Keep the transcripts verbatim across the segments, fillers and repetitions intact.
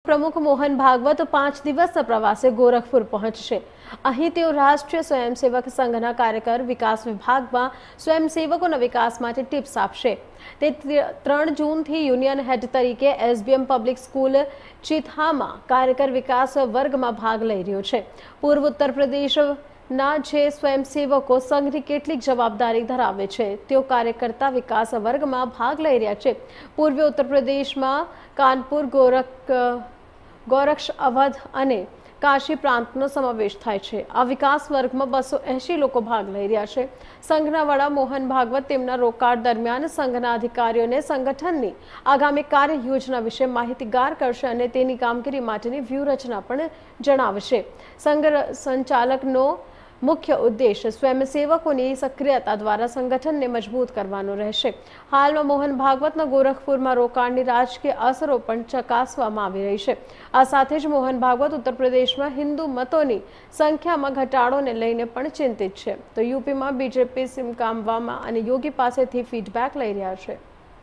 પ્રમુખ મોહન ભાગવત પાંચ દિવસના પ્રવાસે ગોરખપુર પહોંચશે। અહીં તેઓ રાષ્ટ્રીય સ્વયંસેવક સંઘના કાર્યકર વિકાસ વિભાગમાં સ્વયંસેવકોના વિકાસ માટે ટિપ્સ આપશે। તે ત્રણ જૂનથી યુનિયન હેડ તરીકે એસબીએમ પબ્લિક સ્કૂલ ચિથામાં કાર્યકર વિકાસ વર્ગમાં ભાગ લઈ રહ્યો છે। પૂર્વ ઉત્તર પ્રદેશ ના જે સ્વયંસેવકો સંઘની કેટલીક જવાબદારી ધરાવે છે તેઓ કાર્યકર્તા વિકાસ વર્ગમાં ભાગ લઈ રહ્યા છે। પૂર્વ ઉત્તર પ્રદેશમાં કાનપુર, ગોરખ ગોરક્ષ અવધ અને કાશી પ્રાંતનો સમાવેશ થાય છે। આ વિકાસ વર્ગમાં બસો એંશી લોકો ભાગ લઈ રહ્યા છે। સંઘના વડા મોહન ભાગવત તેમના રોકાણ દરમિયાન સંઘના અધિકારીઓને સંગઠનની આગામી કાર્ય યોજના વિશે માહિતીગાર કરશે અને તેની કામગીરી માટેની વ્યૂહરચના પણ જણાવશે। સંઘ સંચાલકનો मुख्य उद्देश्य स्वयंसेवकों सक्रियता द्वारा संगठन ने मजबूत करवानो रहेशे। हाल में मोहन भागवतना गोरखपुर में रोकाणनी राजकीय असरो पण चकासवामां आवी रही छे। आ साथे ज मोहन भागवत उत्तर प्रदेश में हिंदू मतोनी संख्या में घटाड़ो ने लईने पण चिंतित छे। तो यूपी में बीजेपी सीमकामवामां अने योगी पासेथी फीडबेक लई रह्या छे।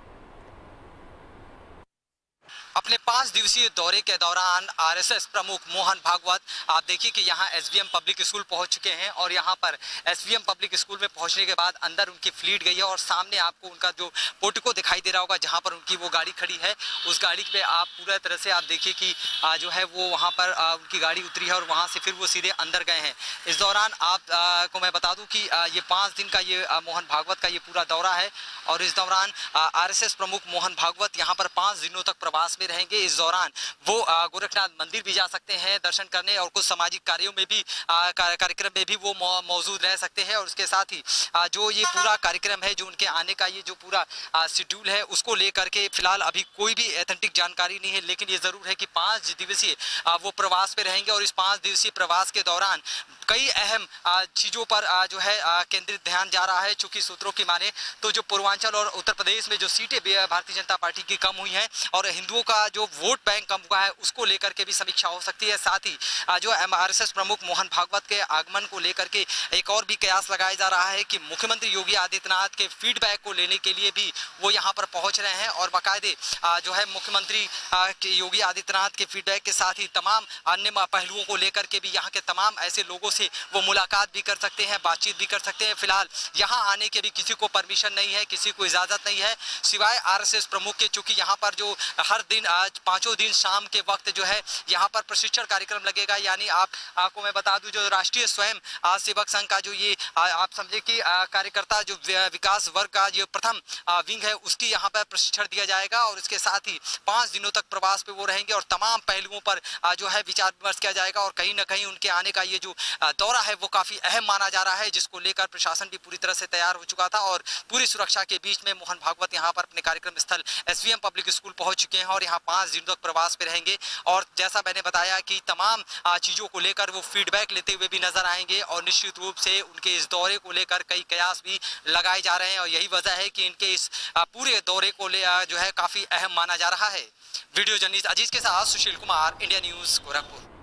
अपने पांच दिवसीय दौरे के दौरान आरएसएस प्रमुख मोहन भागवत आप देखिए कि यहाँ एसबीएम पब्लिक स्कूल पहुंच चुके हैं और यहाँ पर एसबीएम पब्लिक स्कूल में पहुंचने के बाद अंदर उनकी फ्लीट गई है और सामने आपको उनका जो पोर्टिको दिखाई दे रहा होगा जहाँ पर उनकी वो गाड़ी खड़ी है, उस गाड़ी पे आप पूरा तरह से आप देखिए कि जो है वो वहाँ पर उनकी गाड़ी उतरी है और वहाँ से फिर वो सीधे अंदर गए हैं। इस दौरान आपको मैं बता दूं कि ये पाँच दिन का ये मोहन भागवत का ये पूरा दौरा है और इस दौरान आरएसएस प्रमुख मोहन भागवत यहाँ पर पाँच दिनों तक प्रवास में रहेंगे। इस दौरान वो गोरखनाथ मंदिर भी जा सकते हैं दर्शन करने और कुछ सामाजिक कार्यों में भी कार्यक्रम में भी वो मौजूद रह सकते हैं। और उसके साथ ही जो ये पूरा कार्यक्रम है, जो उनके आने का ये जो पूरा शेड्यूल है, उसको लेकर के फिलहाल अभी कोई भी ऑथेंटिक जानकारी नहीं है, लेकिन ये जरूर है कि पाँच दिवसीय वो प्रवास पे रहेंगे और इस पाँच दिवसीय प्रवास के दौरान कई अहम चीज़ों पर जो है केंद्रित ध्यान जा रहा है। चूंकि सूत्रों की माने तो जो पूर्वांचल और उत्तर प्रदेश में जो सीटें भारतीय जनता पार्टी की कम हुई हैं और हिंदुओं का जो वोट बैंक कम हुआ है, उसको लेकर के भी समीक्षा हो सकती है। साथ ही जो आरएसएस प्रमुख मोहन भागवत के आगमन को लेकर के एक और भी कयास लगाया जा रहा है कि मुख्यमंत्री योगी आदित्यनाथ के फीडबैक को लेने के लिए भी वो यहाँ पर पहुँच रहे हैं और बाकायदे जो है मुख्यमंत्री योगी आदित्यनाथ के फीडबैक के साथ ही तमाम अन्य पहलुओं को लेकर के भी यहाँ के तमाम ऐसे लोगों से वो मुलाकात भी कर सकते हैं, बातचीत भी कर सकते हैं। फिलहाल यहाँ आने के भी किसी को परमिशन नहीं है, किसी को इजाजत नहीं है, सिवाय आरएसएस प्रमुख के। चूंकि यहाँ पर जो हर दिन आज पांचों दिन शाम के वक्त जो है यहाँ पर प्रशिक्षण कार्यक्रम लगेगा। यानी आप आपको मैं बता दूं जो राष्ट्रीय स्वयं सेवक संघ का जो ये आप समझे कि कार्यकर्ता जो विकास वर्ग का जो प्रथम विंग है, उसकी यहाँ पर प्रशिक्षण दिया जाएगा और इसके साथ ही पाँच दिनों तक प्रवास पे वो रहेंगे और तमाम पहलुओं पर जो है विचार विमर्श किया जाएगा। और कहीं ना कहीं उनके आने का ये जो दौरा है वो काफी अहम माना जा रहा है, जिसको लेकर प्रशासन भी पूरी तरह से तैयार हो चुका था और पूरी सुरक्षा के बीच में मोहन भागवत यहाँ पर अपने कार्यक्रम स्थल एसबीएम पब्लिक स्कूल पहुंच चुके हैं और यहाँ पाँच दिन तक प्रवास पे रहेंगे। और जैसा मैंने बताया कि तमाम चीज़ों को लेकर वो फीडबैक लेते हुए भी नजर आएंगे और निश्चित रूप से उनके इस दौरे को लेकर कई कयास भी लगाए जा रहे हैं और यही वजह है कि इनके इस पूरे दौरे को ले जो है काफ़ी अहम माना जा रहा है। वीडियो जर्नलिस्ट अजीज के साथ सुशील कुमार, इंडिया न्यूज़, गोरखपुर।